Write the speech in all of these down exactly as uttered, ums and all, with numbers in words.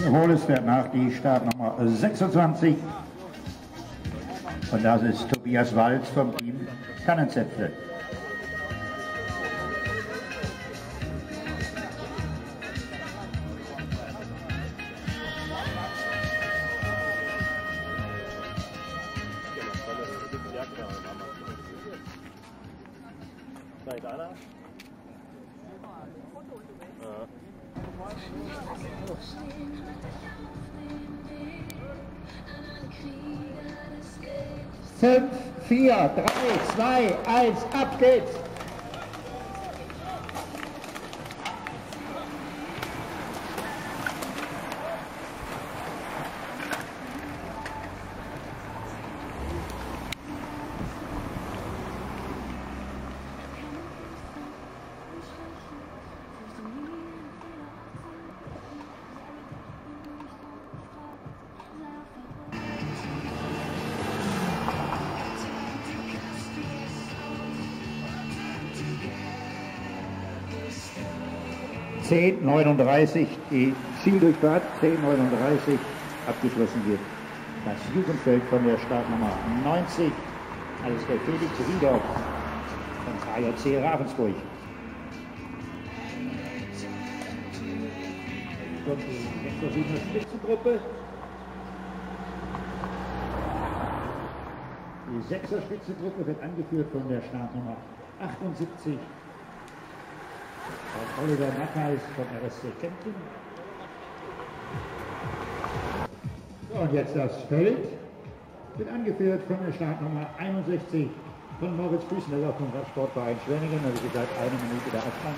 Jawohl, es fährt nach die Startnummer sechsundzwanzig. Und das ist Tobias Walz vom Team Tannenzäpfle. fünf, vier, drei, zwei, eins, ab geht's! zehn neununddreißig, die Zieldurchfahrt, zehn neununddreißig, abgeschlossen wird das Jugendfeld von der Startnummer neunzig, also der Felix Wiedorf von K J C Ravensburg. Und die exklusive Spitzengruppe. Die sechser Spitzengruppe wird angeführt von der Startnummer achtundsiebzig. Von Oliver Mackheis von R S C Kempten. So, und jetzt das Feld wird angeführt von der Startnummer einundsechzig von Moritz Füßneller vom Radsportverein Schwenningen. Also wie gesagt, eine Minute der Abstand.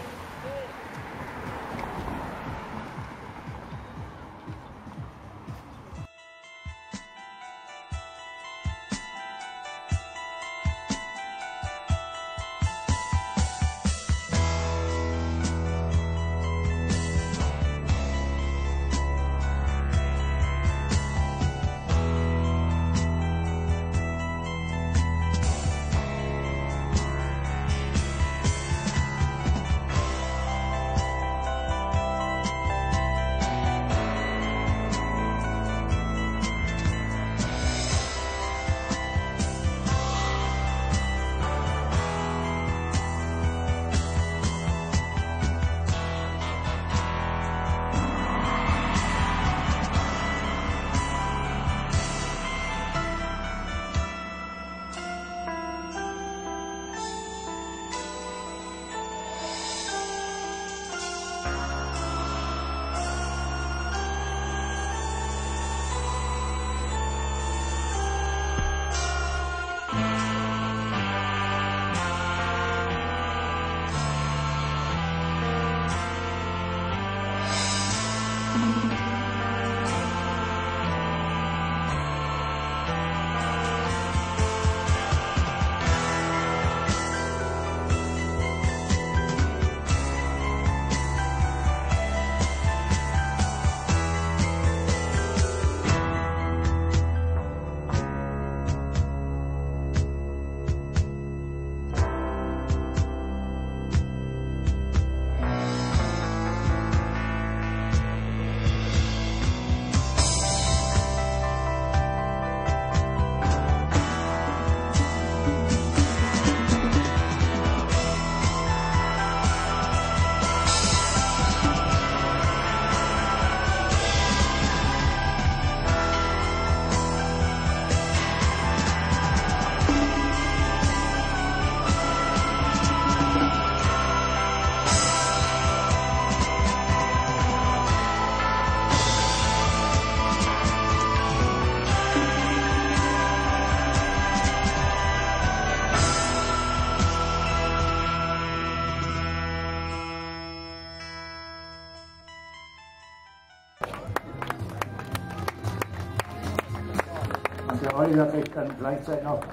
Der Oliver kriegt dann gleichzeitig noch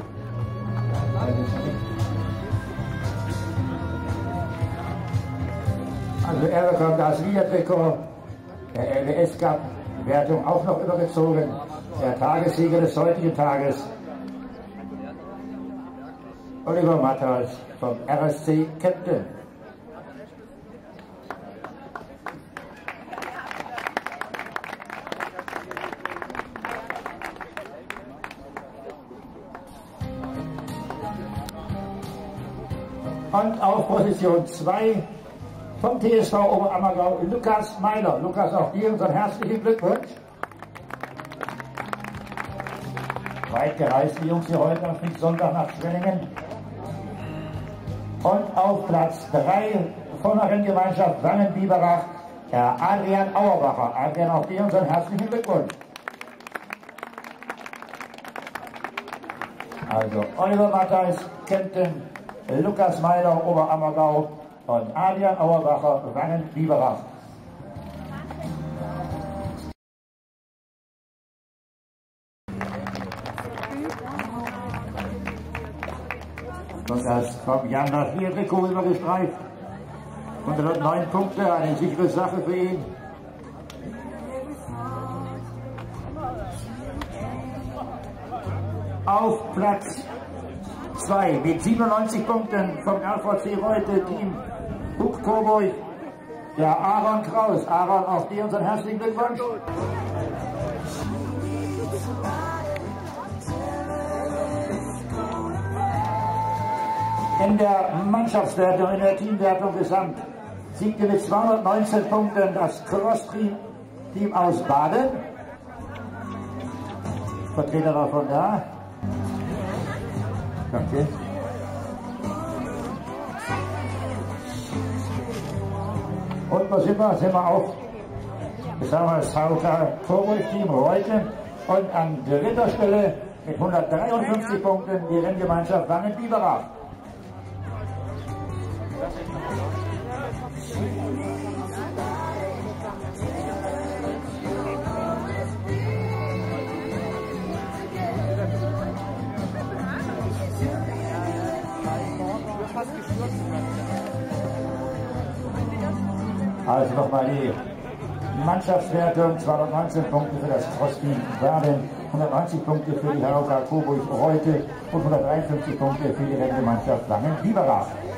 also er bekommt das Liedertrikot, der L W S Cup Wertung auch noch übergezogen, der Tagessieger des heutigen Tages, Oliver Matthaus vom R S C Kempten. Und auf Position zwei vom T S V Oberammergau Lukas Meiler. Lukas, auch dir unseren herzlichen Glückwunsch. Weit gereist die Jungs hier heute am Sonntag nach Schwenningen. Und auf Platz drei von der Renngemeinschaft Wangen-Biberach der Adrian Auerbacher. Adrian, auch dir unseren herzlichen Glückwunsch. Also Oliver Matthijs, Kempten, Lukas Meiler, Oberammergau und Adrian Auerbacher, Wangen-Biberach. Und das vom Jan das Trikot übergestreift. hundertneun Punkte, eine sichere Sache für ihn. Auf Platz zwei mit siebenundneunzig Punkten vom R V C Reute Team Huck Coburg, der Aaron Kraus. Aaron, auch dir unseren herzlichen Glückwunsch. In der Mannschaftswertung, in der Teamwertung gesamt siegte mit zweihundertneunzehn Punkten das Cross-Team aus Baden. Vertreter davon da. Okay. Und wo sind wir? Sind wir auf, das haben wir das V K Coburg-Team heute. Und an dritter Stelle mit hundertdreiundfünfzig Punkten die Renngemeinschaft Wangen-Biberach. Also nochmal die Mannschaftswertung, zweihundertneunzehn Punkte für das Cross-Team Baden, hundertneunzig Punkte für die H O K Coburg Reute und hundertdreiundfünfzig Punkte für die Renngemeinschaft Wangen-Biberach.